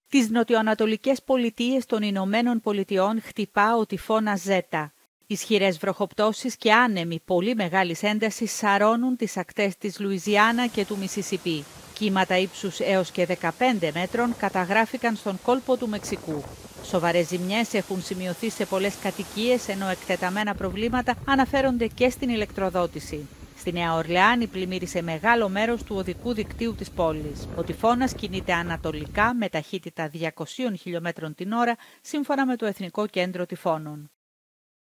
Τις νοτιοανατολικές πολιτείες των Ηνωμένων Πολιτειών χτυπά ο τυφώνας Ζέτα. Ισχυρές βροχοπτώσεις και άνεμοι πολύ μεγάλης έντασης σαρώνουν τις ακτές της Λουιζιάννα και του Μισισιπί. Κύματα ύψους έως και 15 μέτρων καταγράφηκαν στον κόλπο του Μεξικού. Σοβαρές ζημιές έχουν σημειωθεί σε πολλές κατοικίες, ενώ εκτεταμένα προβλήματα αναφέρονται και στην ηλεκτροδότηση. Στη Νέα Ορλεάνη πλημμύρισε μεγάλο μέρος του οδικού δικτύου της πόλης. Ο τυφώνας κινείται ανατολικά με ταχύτητα 200 χιλιόμετρων την ώρα, σύμφωνα με το Εθνικό Κέντρο Τυφώνων.